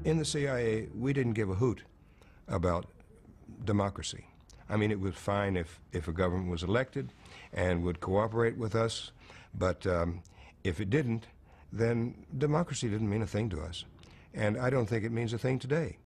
In the CIA, we didn't give a hoot about democracy. I mean, it was fine if a government was elected and would cooperate with us, but if it didn't, then democracy didn't mean a thing to us. And I don't think it means a thing today.